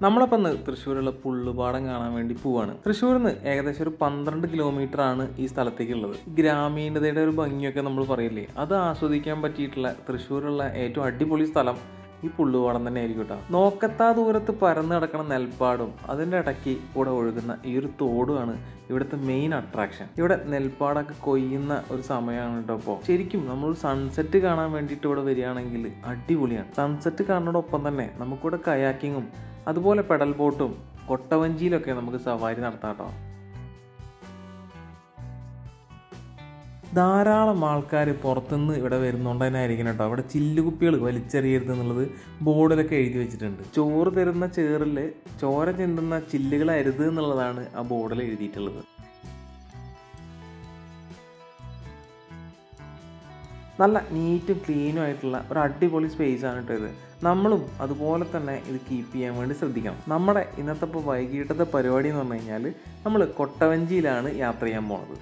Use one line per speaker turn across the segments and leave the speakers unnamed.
നമ്മളപ്പോൾ ഇന്ന് തൃശ്ശൂരുള്ള പുള്ളുപാടം കാണാൻ വേണ്ടി പോവാണ്. തൃശ്ശൂരിൽ നിന്ന് ഏകദേശം ഒരു 12 കിലോമീറ്റർ ആണ് ഈ സ്ഥലത്തേക്കുള്ളത്. ഗ്രാമീണതയുടെ ഒരു ഭംഗിയൊക്കെ നമ്മൾ പറയില്ലേ, അത് ആസ്വദിക്കാൻ പറ്റിയിട്ടുള്ള തൃശ്ശൂരുള്ള ഏറ്റവും അടിപൊളി സ്ഥലം ഈ പുള്ളുപാടം തന്നെ ആയിരിക്കും കേട്ടോ. നോക്കത്താ ദൂരത്ത് പരന്ന് കിടക്കുന്ന നെൽപ്പാടും അതിൻ്റെ ഇടയ്ക്ക് കൂടെ ഒഴുകുന്ന ഈ ഒരു തോടുമാണ് ഇവിടുത്തെ മെയിൻ അട്രാക്ഷൻ. ഇവിടെ നെൽപ്പാടൊക്കെ കൊയ്യുന്ന ഒരു സമയമാണ് കേട്ടോ. ഇപ്പോൾ ശരിക്കും നമ്മൾ സൺസെറ്റ് കാണാൻ വേണ്ടിയിട്ട് ഇവിടെ വരികയാണെങ്കിൽ അടിപൊളിയാണ്. സൺസെറ്റ് കാണുന്നതോടൊപ്പം തന്നെ നമുക്കിവിടെ കയാക്കിങ്ങും അതുപോലെ പെഡൽ ബോട്ടും കൊട്ടവഞ്ചിയിലൊക്കെ നമുക്ക് സവാരി നടത്താം കേട്ടോ. ധാരാളം ആൾക്കാർ പുറത്തുനിന്ന് ഇവിടെ വരുന്നതുകൊണ്ട് തന്നെ ആയിരിക്കണം കേട്ടോ. അവിടെ ചില്ലുകുപ്പികൾ വലിച്ചെറിയരുത് എന്നുള്ളത് ബോർഡിലൊക്കെ എഴുതി വെച്ചിട്ടുണ്ട്. ചോറ് തരുന്ന ചേറിൽ ചോര ചിന്തുന്ന ചില്ലുകളരുത് എന്നുള്ളതാണ് ആ ബോർഡിൽ എഴുതിയിട്ടുള്ളത്. നല്ല നീറ്റും ക്ലീനും ആയിട്ടുള്ള ഒരു അടിപൊളി സ്പേസ് ആണ് കേട്ടോ ഇത്. നമ്മളും അതുപോലെ തന്നെ ഇത് കീപ്പ് ചെയ്യാൻ വേണ്ടി ശ്രദ്ധിക്കണം. നമ്മുടെ ഇന്നത്തെ ഇപ്പോൾ വൈകിട്ടത്തെ പരിപാടി എന്ന് പറഞ്ഞു കഴിഞ്ഞാൽ നമ്മൾ കൊട്ടവഞ്ചിയിലാണ് യാത്ര ചെയ്യാൻ പോണത്.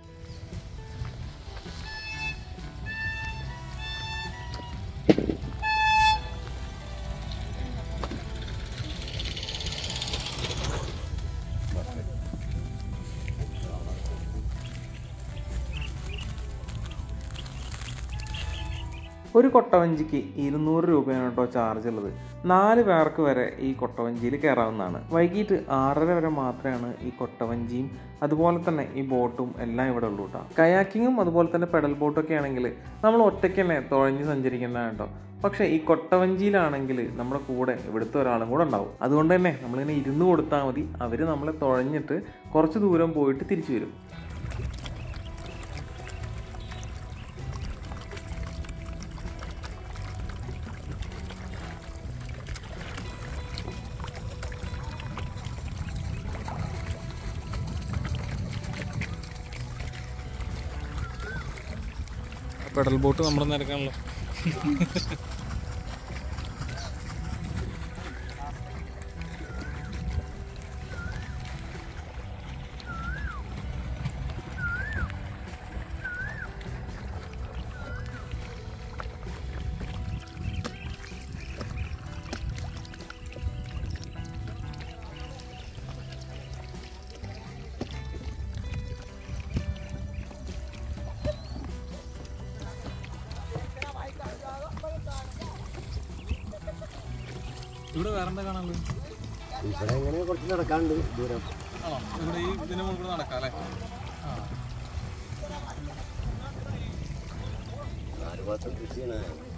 ഒരു കൊട്ടവഞ്ചിക്ക് 200 രൂപയാണ് കേട്ടോ ചാർജ് ഉള്ളത്. 4 പേർക്ക് വരെ ഈ കൊട്ടവഞ്ചിയിൽ കയറാവുന്നതാണ്. വൈകിട്ട് 6:30 വരെ മാത്രമാണ് ഈ കൊട്ടവഞ്ചിയും അതുപോലെ തന്നെ ഈ ബോട്ടും എല്ലാം ഇവിടെ ഉള്ളൂ കേട്ടോ. കയാക്കിങ്ങും അതുപോലെ തന്നെ പെഡൽ ബോട്ടൊക്കെ ആണെങ്കിൽ നമ്മൾ ഒറ്റയ്ക്ക് തന്നെ തുഴഞ്ഞ് സഞ്ചരിക്കുന്നതാണ് കേട്ടോ. പക്ഷേ ഈ കൊട്ടവഞ്ചിയിലാണെങ്കിൽ നമ്മുടെ കൂടെ ഇവിടുത്തെ ഒരാളും കൂടെ ഉണ്ടാവും. അതുകൊണ്ട് തന്നെ നമ്മളിങ്ങനെ ഇരുന്ന് കൊടുത്താൽ മതി, അവർ നമ്മളെ തുഴഞ്ഞിട്ട് കുറച്ച് ദൂരം പോയിട്ട് തിരിച്ചു വരും. പെഡൽ ബോട്ട് നമ്മുടെ നിരക്കാണല്ലോ. ഇവിടെ വേറെ എന്താ കാണാനുള്ളത്?
ഇവിടെ എങ്ങനെ കുറച്ച് നടക്കാനുണ്ട് ദൂരം.
ആണോ? ഇവിടെ ഈ ഇതിന് മുകളിൽ നടക്കാം അല്ലേ?
നാല് ഭാഗത്തും കൃഷിയാണ്.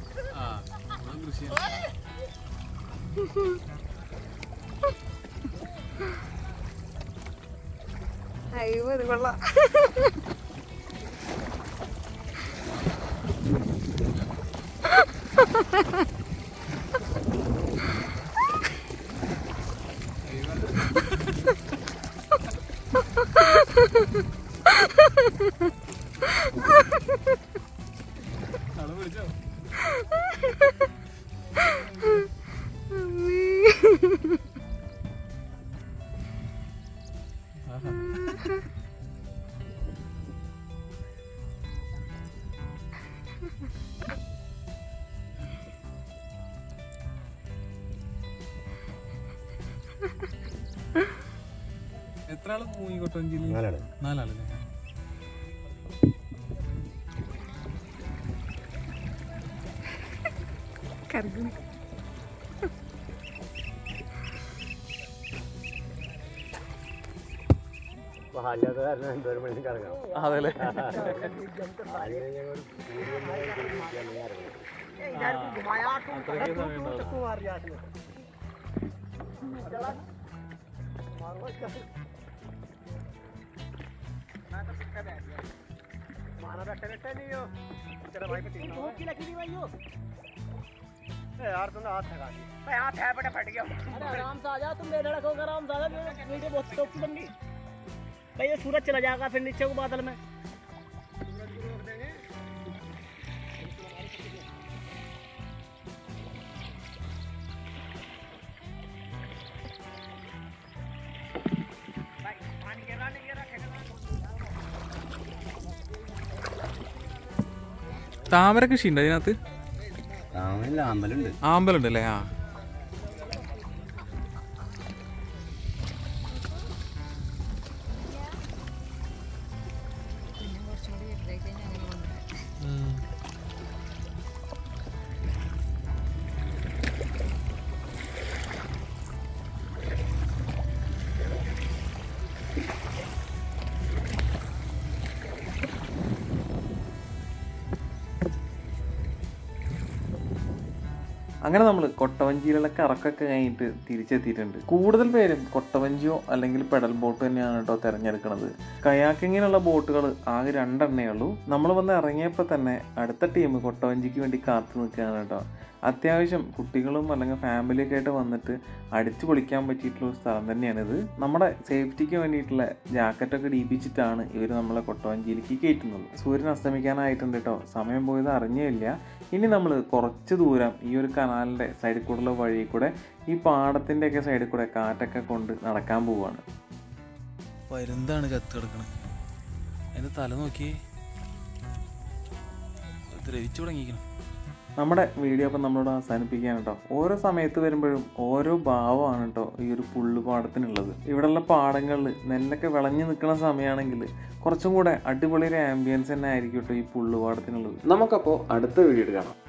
അയ്യോ അത് കൊള്ളാം.
എത്ര ആള് പോയി കൊട്ടവഞ്ചിയിൽ? 4 ആളല്ലേ? അതല്ലേ?
यार तुमने हाथ लगा दिया। हाथ है बड़ा फट गया। अरे आराम से आ जा, तुम बेधड़क होकर आराम से आ जा, वीडियो बहुत टॉप की बन गई भाई। ये सूरज चला जाएगा फिर नीचे को बादल में। सूरज को रोक देंगे। भाई पानी गिरा नहीं गिरा
താമര കൃഷി ഉണ്ട് അതിനകത്ത്?
ആമ്പലുണ്ട്.
ആമ്പലുണ്ട് അല്ലേ? ആ അങ്ങനെ നമ്മൾ കൊട്ടവഞ്ചിയിലുള്ള കറക്കൊക്കെ കഴിഞ്ഞിട്ട് തിരിച്ചെത്തിയിട്ടുണ്ട്. കൂടുതൽ പേരും കൊട്ടവഞ്ചിയോ അല്ലെങ്കിൽ പെഡൽ ബോട്ട് തന്നെയാണ് കേട്ടോ തിരഞ്ഞെടുക്കുന്നത്. കയാക്കിങ്ങിനുള്ള ബോട്ടുകൾ ആകെ 2 എണ്ണേ ഉള്ളൂ. നമ്മൾ വന്ന് ഇറങ്ങിയപ്പോൾ തന്നെ അടുത്ത ടീം കൊട്ടവഞ്ചിക്ക് വേണ്ടി കാത്തു നിൽക്കുകയാണ് കേട്ടോ. അത്യാവശ്യം കുട്ടികളും അല്ലെങ്കിൽ ഫാമിലിയൊക്കെ ആയിട്ട് വന്നിട്ട് അടിച്ചു പൊളിക്കാൻ പറ്റിയിട്ടുള്ള ഒരു സ്ഥലം തന്നെയാണിത്. നമ്മുടെ സേഫ്റ്റിക്ക് വേണ്ടിയിട്ടുള്ള ജാക്കറ്റൊക്കെ ഇടിപ്പിച്ചിട്ടാണ് ഇവർ നമ്മളെ കൊട്ടവഞ്ചിയിലേക്ക് കയറ്റുന്നത്. സൂര്യൻ അസ്തമിക്കാനായിട്ടുണ്ട് കേട്ടോ. സമയം പോയത് അറിഞ്ഞില്ല. ഇനി നമ്മൾ കുറച്ച് ദൂരം ഈ ഒരു കനാലിൻ്റെ സൈഡിൽ കൂടെയുള്ള വഴി കൂടെ ഈ പാടത്തിൻ്റെയൊക്കെ സൈഡിൽ കൂടെ കാറ്റൊക്കെ കൊണ്ട് നടക്കാൻ പോവുകയാണ്.
പരുന്താണ് ചത്ത് കിടക്കണത്. അതിൻ്റെ തല നോക്കി ദ്രവിച്ചു തുടങ്ങിയിരിക്കണം.
നമ്മുടെ വീഡിയോ അപ്പം നമ്മളോട് അവസാനിപ്പിക്കാൻ കേട്ടോ. ഓരോ സമയത്ത് വരുമ്പോഴും ഓരോ ഭാവമാണ് കേട്ടോ ഈ ഒരു പുള്ളുപാടത്തിനുള്ളത്. ഇവിടെയുള്ള പാടങ്ങളിൽ നെല്ലൊക്കെ വിളഞ്ഞു നിൽക്കുന്ന സമയമാണെങ്കിൽ കുറച്ചും കൂടെ അടിപൊളി ഒരു ആംബിയൻസ് തന്നെ ആയിരിക്കും കേട്ടോ ഈ പുള്ളുപാടത്തിനുള്ളത്. നമുക്കപ്പോൾ അടുത്ത വീഡിയോ കാണാം.